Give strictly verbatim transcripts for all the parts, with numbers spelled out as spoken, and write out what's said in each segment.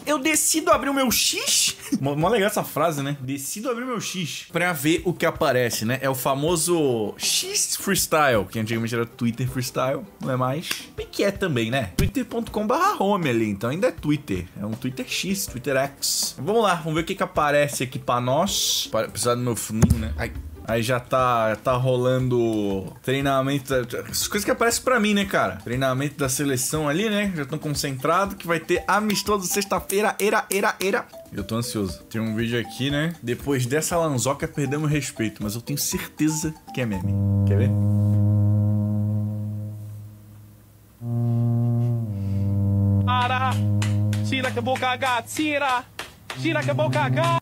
eu decido abrir o meu X. Mó mó legal essa frase, né? Decido abrir o meu X pra ver o que aparece, né? É o famoso X Freestyle, que antigamente era Twitter Freestyle, não é mais. E que é também, né? twitter ponto com barra home ali, então ainda é Twitter. É um Twitter X, Twitter X. Vamos lá, vamos ver o que que aparece aqui pra nós. Para precisar do meu funinho, né? Ai. Aí já tá, tá rolando treinamento, as coisas que aparecem pra mim, né, cara? Treinamento da seleção ali, né? Já tô concentrado que vai ter amistoso sexta-feira, era, era, era. Eu tô ansioso. Tem um vídeo aqui, né? Depois dessa lanzoca perdemos respeito, mas eu tenho certeza que é meme. Quer ver? Para! Tira que eu vou cagar, tira! Tira que eu vou cagar!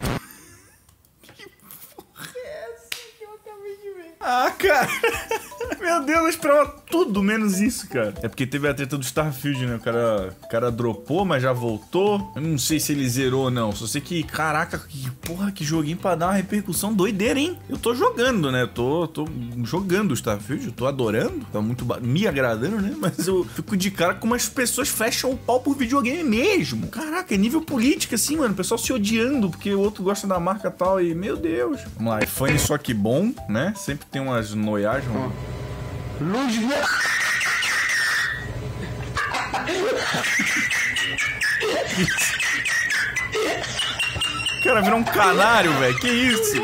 Ah, cara. Meu Deus, eu esperava tudo menos isso, cara. É porque teve a treta do Starfield, né? O cara, o cara dropou, mas já voltou. Eu não sei se ele zerou ou não. Só sei que, caraca, que porra, que joguinho pra dar uma repercussão doideira, hein? Eu tô jogando, né? Eu tô, tô jogando o Starfield, eu tô adorando. Tá muito me agradando, né? Mas eu fico de cara como as pessoas fecham o pau por videogame mesmo. Caraca, é nível política, assim, mano. O pessoal se odiando porque o outro gosta da marca tal e, meu Deus. Vamos lá, iPhone só que bom, né? Sempre tem umas noiagens. Luz O cara virou um canário, velho. Que isso?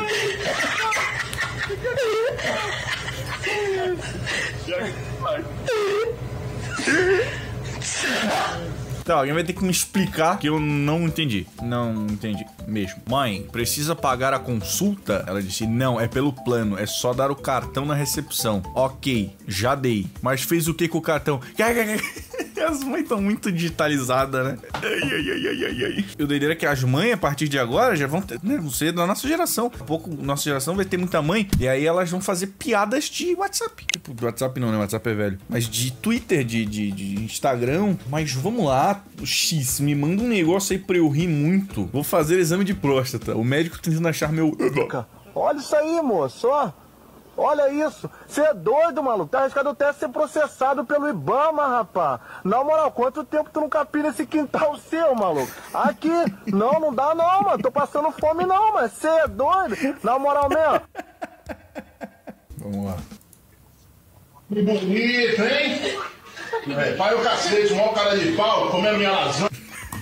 Tá, alguém vai ter que me explicar que eu não entendi. Não entendi mesmo. Mãe, precisa pagar a consulta? Ela disse, não, é pelo plano. É só dar o cartão na recepção. Ok, já dei. Mas fez o que com o cartão? As mães estão muito digitalizadas, né? Ai, ai, ai, ai, ai, ai. E o doideiro é que as mães, a partir de agora, já vão ter, né? Vão ser da nossa geração. Daqui a pouco, nossa geração vai ter muita mãe. E aí elas vão fazer piadas de WhatsApp. Tipo, do WhatsApp não, né? WhatsApp é velho. Mas de Twitter, de, de, de Instagram. Mas vamos lá, X, me manda um negócio aí pra eu rir muito. Vou fazer exame de próstata. O médico tentando achar meu... Olha isso aí, moço, ó. Olha isso. Você é doido, maluco. Tá arriscado até ser processado pelo Ibama, rapá. Na moral, quanto tempo tu não capina esse quintal seu, maluco? Aqui. Não, não dá não, mano. Tô passando fome não, mas você é doido. Na moral mesmo. Vamos lá. Que bonito, hein? É, pai o cacete, maior cara de pau, comendo minha lasanha.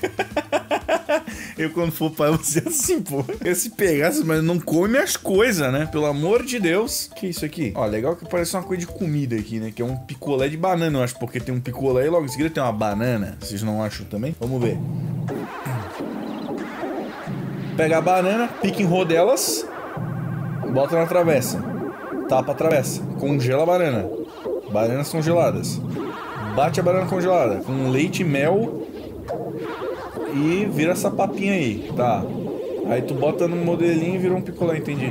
Eu quando for pai, eu vou ser assim, pô. Eu se pegasse, mas não come as coisas, né? Pelo amor de Deus. Que isso aqui? Ó, legal que parece uma coisa de comida aqui, né? Que é um picolé de banana, eu acho. Porque tem um picolé e logo em seguida tem uma banana. Vocês não acham também? Vamos ver. Pega a banana, pica em rodelas, bota na travessa. Tapa a travessa. Congela a banana. Bananas congeladas. Bate a banana congelada com leite e mel. E vira essa papinha aí, tá? Aí tu bota no modelinho e vira um picolé, entendi.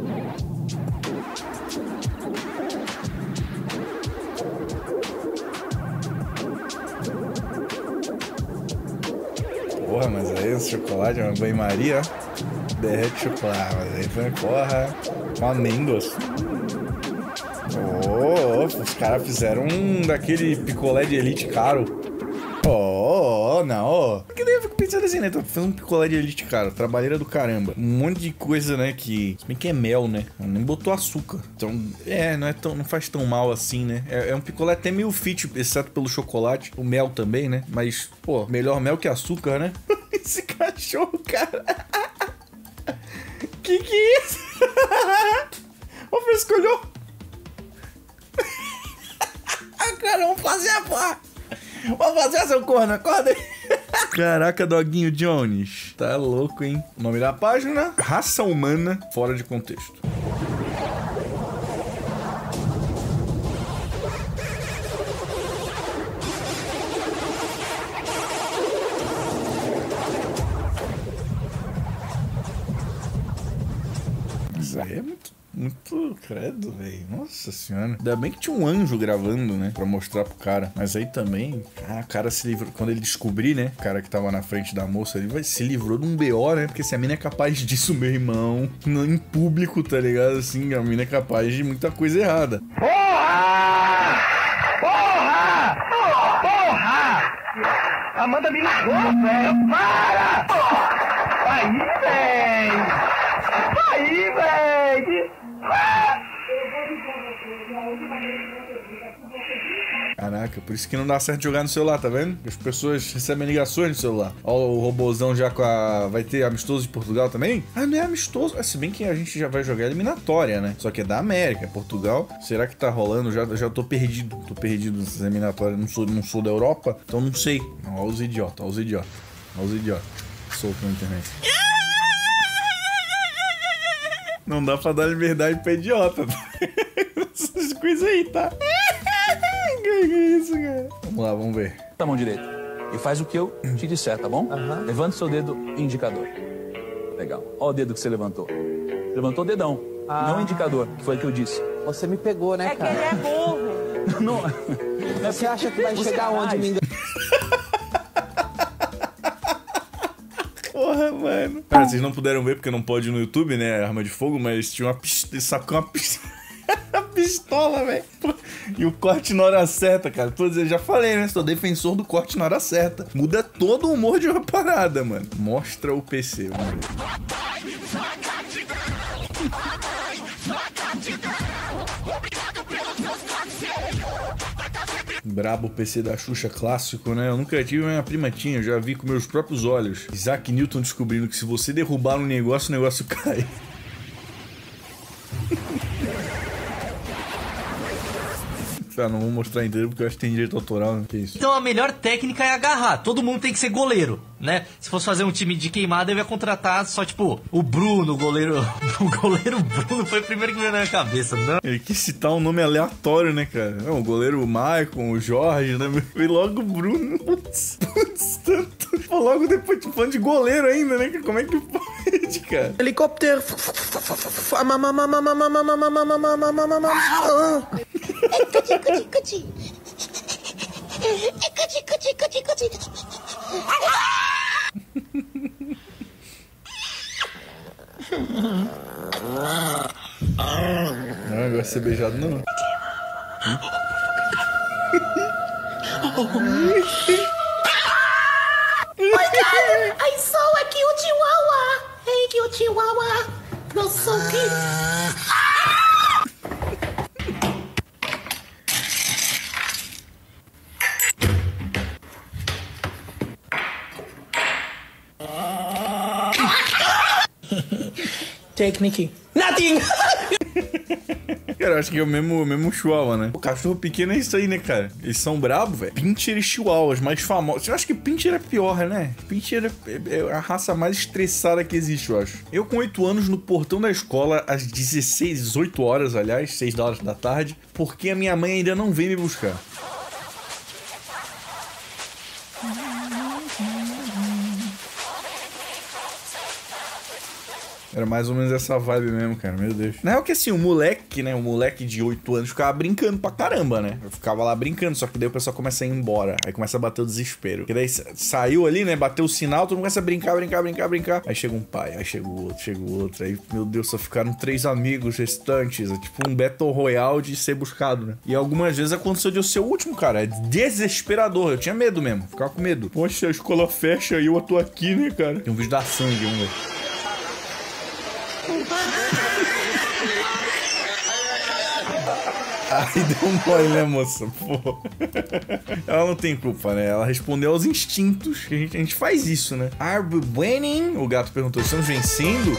Porra, mas aí esse chocolate é uma banho-maria, ó. Derrete chocolate, mas aí foi, porra, com amêndoas. Oh, os caras fizeram um daquele picolé de elite caro. Oh, não, oh. Porque daí eu fico pensando assim, né? Tô fazendo um picolé de elite, cara. Trabalheira do caramba. Um monte de coisa, né? Que. Se bem que é mel, né? Nem botou açúcar. Então, é, não é tão. Não faz tão mal assim, né? É, é um picolé até meio fit, exceto pelo chocolate. O mel também, né? Mas, pô, melhor mel que açúcar, né? Esse cachorro, cara. Que que é isso? Ô, frescolhou. Cara, vamos fazer a porra. Vamos fazer seu corno, acorda aí. Caraca, Doguinho Jones. Tá louco, hein? Nome da página: Raça Humana Fora de Contexto. Isso aí é muito... Muito credo, velho. Nossa senhora. Ainda bem que tinha um anjo gravando, né? Pra mostrar pro cara. Mas aí também... Ah, o cara se livrou... Quando ele descobrir, né? O cara que tava na frente da moça, ele vai se livrou de um B O, né? Porque se a mina é capaz disso, meu irmão... Em público, tá ligado? Assim, a mina é capaz de muita coisa errada. Porra! Porra! Porra! Amanda me largou, velho! Para! Caraca, por isso que não dá certo jogar no celular, tá vendo? As pessoas recebem ligações no celular. Ó, o robôzão já com a... Vai ter amistoso de Portugal também? Ah, não é amistoso. É, se bem que a gente já vai jogar eliminatória, né? Só que é da América, Portugal. Será que tá rolando? Já, já tô perdido. Tô perdido nessas eliminatórias. Não sou, não sou da Europa, então não sei. Não, ó os idiotas, ó os idiotas. Ó os idiotas. Solto na internet. Não dá pra dar liberdade pra idiota. Essas coisas aí, tá? Que isso, cara? Vamos lá, vamos ver. A mão direita. E faz o que eu te disser, tá bom? Uhum. Levanta o seu dedo indicador. Legal. Olha o dedo que você levantou. Levantou o dedão, ah. não o indicador, que foi o que eu disse. Você me pegou, né, é cara? É que ele é burro. Não, não. Você acha que vai chegar onde, me engano? Porra, mano. Cara, vocês não puderam ver porque não pode no YouTube, né? Arma de fogo, mas tinha uma pistola. Ele sacou uma pistola. pistola, velho. E o corte na hora certa, cara. Todos eu já falei, né? Sou defensor do corte na hora certa. Muda todo o humor de uma parada, mano. Mostra o P C, vamos ver. Brabo o P C da Xuxa clássico, né? Eu nunca tive, minha prima tinha, eu já vi com meus próprios olhos. Isaac Newton descobrindo que se você derrubar um negócio, o negócio cai. Tá, não vou mostrar inteiro porque eu acho que tem direito autoral, né? Que isso? Então a melhor técnica é agarrar. Todo mundo tem que ser goleiro, né? Se fosse fazer um time de queimada, eu ia contratar só, tipo, o Bruno, o goleiro... O goleiro Bruno foi o primeiro que veio na minha cabeça, não? Ele quis citar um nome aleatório, né, cara? Não, o goleiro Maicon, o Jorge, né? E logo o Bruno. Putz, putz, tanto. Logo depois, tipo, falando de goleiro ainda, né? Como é que pode, cara? Helicóptero. Cuti, cuti. É cuti, cuti, cuti, cuti. Não gosto de ser beijado, não. Hum? Obrigado! I sou aqui o Chihuahua! Ei, que o Chihuahua! Não sou que... Technique. Nothing! Cara, eu acho que é o mesmo, mesmo Chihuahua, né? O cachorro pequeno é isso aí, né, cara? Eles são brabos, velho. Pinscher e Chihuahuas mais famosos. Eu acho que Pinscher é pior, né? Pinscher é, é a raça mais estressada que existe, eu acho. Eu com oito anos no portão da escola, às dezesseis, dezoito horas, aliás, seis horas da tarde, porque a minha mãe ainda não veio me buscar. Era mais ou menos essa vibe mesmo, cara, meu Deus. Na real que assim, o moleque, né, o moleque de oito anos ficava brincando pra caramba, né? Eu ficava lá brincando, só que daí o pessoal começa a ir embora. Aí começa a bater o desespero. Porque daí saiu ali, né, bateu o sinal, todo mundo começa a brincar, brincar, brincar, brincar. Aí chega um pai, aí chega o outro, chega o outro. Aí, meu Deus, só ficaram três amigos restantes. É tipo um Battle Royale de ser buscado, né? E algumas vezes aconteceu de eu ser o último, cara. É desesperador. Eu tinha medo mesmo, ficava com medo. Poxa, a escola fecha e eu tô aqui, né, cara? Tem um vídeo da sangue, vamos ver. Aí deu um mole, né, moça? Pô. Ela não tem culpa, né? Ela respondeu aos instintos. A gente, a gente faz isso, né? Are we winning? O gato perguntou, estamos vencendo?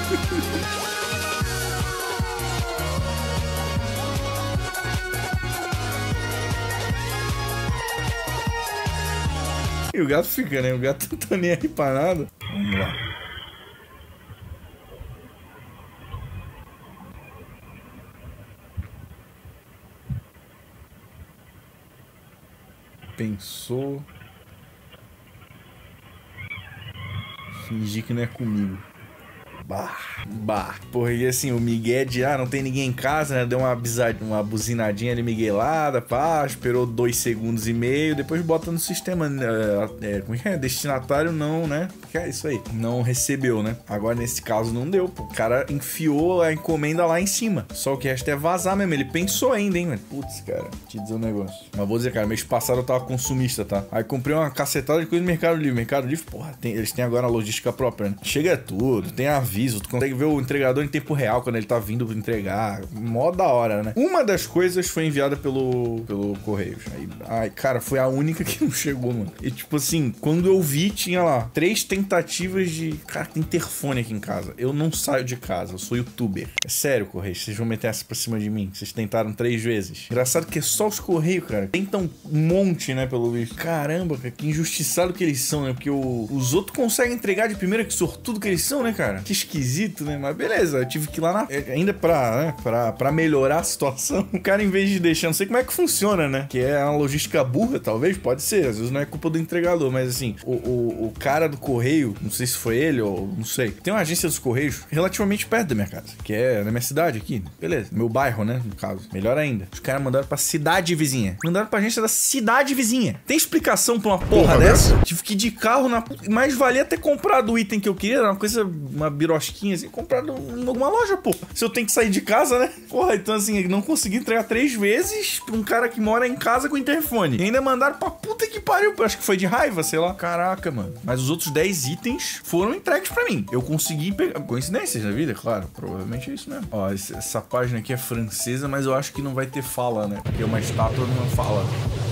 E o gato fica, né? O gato não tá nem aí pra nada. Vamos lá. Pensou. Fingir que não é comigo. Bah, bah. Porra, e assim, o Miguel de, ah, não tem ninguém em casa, né? Deu uma, uma buzinadinha ali, miguelada, pá, esperou dois segundos e meio, depois bota no sistema, é, é, como é? Destinatário não, né? Porque é isso aí, não recebeu, né? Agora, nesse caso, não deu, pô. O cara enfiou a encomenda lá em cima. Só o que resta é vazar mesmo, ele pensou ainda, hein, mano? Putz, cara, te dizer um negócio. Mas vou dizer, cara, mês passado eu tava consumista, tá? Aí comprei uma cacetada de coisa no Mercado Livre. Mercado Livre, porra, tem, eles têm agora a logística própria, né? Chega tudo, tem aviso, aviso, tu consegue ver o entregador em tempo real quando ele tá vindo entregar. Mó da hora, né? Uma das coisas foi enviada pelo, pelo Correios. Aí, ai, cara, foi a única que não chegou, mano. E tipo assim, quando eu vi, tinha lá três tentativas de... Cara, tem interfone aqui em casa. Eu não saio de casa, eu sou youtuber. É sério, Correios, vocês vão meter essa pra cima de mim. Vocês tentaram três vezes. Engraçado que é só os Correios, cara. Tentam um monte, né, pelo visto. Caramba, cara, que injustiçado que eles são, né? Porque o... os outros conseguem entregar de primeira, que sortudo que eles são, né, cara? Que esquisito, né? Mas beleza, eu tive que ir lá na... Ainda pra, né, pra, pra melhorar a situação, o cara, em vez de deixar... Não sei como é que funciona, né? Que é uma logística burra, talvez, pode ser. Às vezes não é culpa do entregador, mas assim, o, o, o cara do correio, não sei se foi ele ou não sei, tem uma agência dos Correios relativamente perto da minha casa, que é na minha cidade aqui. Beleza, meu bairro, né, no caso. Melhor ainda. Os caras mandaram pra cidade vizinha. Mandaram pra agência da cidade vizinha. Tem explicação pra uma porra, porra dessa? Né? Tive que ir de carro na... Mas valia ter comprado o item que eu queria, era uma coisa, uma birosquinha assim, comprado em alguma loja, pô. Se eu tenho que sair de casa, né? Porra, então assim, não consegui entregar três vezes pra um cara que mora em casa com interfone. E ainda mandaram pra puta que pariu. Acho que foi de raiva, sei lá. Caraca, mano. Mas os outros dez itens foram entregues pra mim. Eu consegui pegar... Coincidências na vida, claro. Provavelmente é isso mesmo. Ó, essa página aqui é francesa, mas eu acho que não vai ter fala, né? Porque uma estátua não fala.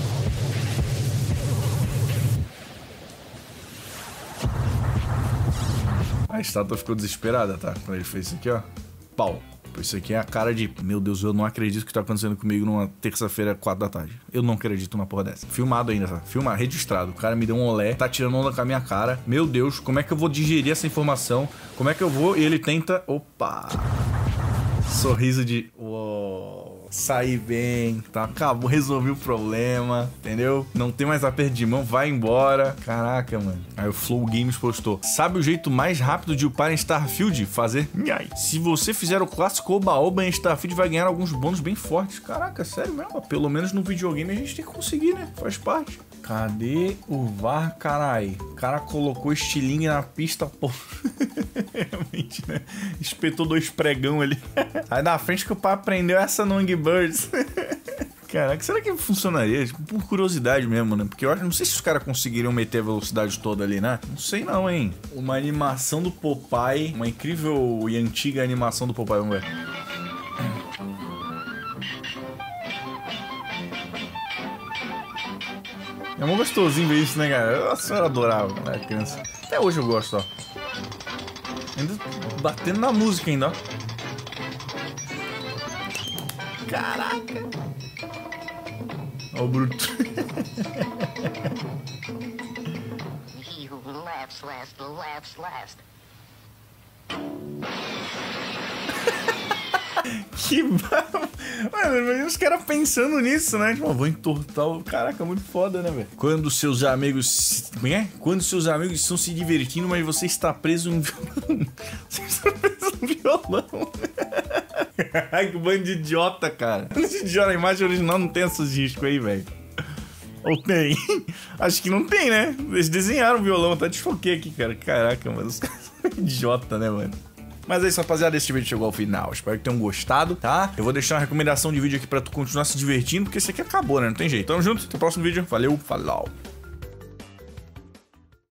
A estátua ficou desesperada, tá? Quando ele fez isso aqui, ó. Pau. Isso aqui é a cara de... Meu Deus, eu não acredito que tá acontecendo comigo numa terça-feira, quatro da tarde. Eu não acredito numa porra dessa. Filmado ainda, tá? Filmado, registrado. O cara me deu um olé, tá tirando onda com a minha cara. Meu Deus, como é que eu vou digerir essa informação? Como é que eu vou... E ele tenta... Opa! Sorriso de... Uou... Saí bem, tá? Acabou, resolvi o problema, entendeu? Não tem mais aperto de mão, vai embora. Caraca, mano. Aí o Flow Games postou: sabe o jeito mais rápido de upar em Starfield? Fazer nhai. Se você fizer o clássico Oba-Oba em Starfield, vai ganhar alguns bônus bem fortes. Caraca, sério mesmo? Pelo menos no videogame a gente tem que conseguir, né? Faz parte. Cadê o V A R, carai? O cara colocou estilingue na pista, pô. Realmente, né? Espetou dois pregão ali. Aí na frente que o pai aprendeu essa no Angry Birds. Caraca, será que funcionaria? Tipo, por curiosidade mesmo, né? Porque eu acho, não sei se os caras conseguiriam meter a velocidade toda ali, né? Não sei não, hein? Uma animação do Popeye, uma incrível e antiga animação do Popeye, vamos ver. É mó gostosinho ver isso, né, cara? Nossa, eu era adorável quando era criança. Até hoje eu gosto, ó. Ainda batendo na música ainda, ó. Caraca! Ó o bruto. He who laughs last, laughs last. Que bom. Mano, os caras pensando nisso, né? Tipo, vou entortar o... Caraca, muito foda, né, velho? Quando seus amigos... Como é? Quando seus amigos estão se divertindo, mas você está preso em violão. Você está preso em violão. Ai, que bando de idiota, cara. Bando de idiota. A imagem original não tem esses discos aí, velho. Ou tem? Acho que não tem, né? Eles desenharam o violão. Até desfoquei aqui, cara. Caraca, mano. Os caras são idiota, né, mano? Mas é isso, rapaziada, esse vídeo chegou ao final. Espero que tenham gostado, tá? Eu vou deixar uma recomendação de vídeo aqui pra tu continuar se divertindo, porque esse aqui acabou, né? Não tem jeito. Tamo junto, até o próximo vídeo. Valeu, falou!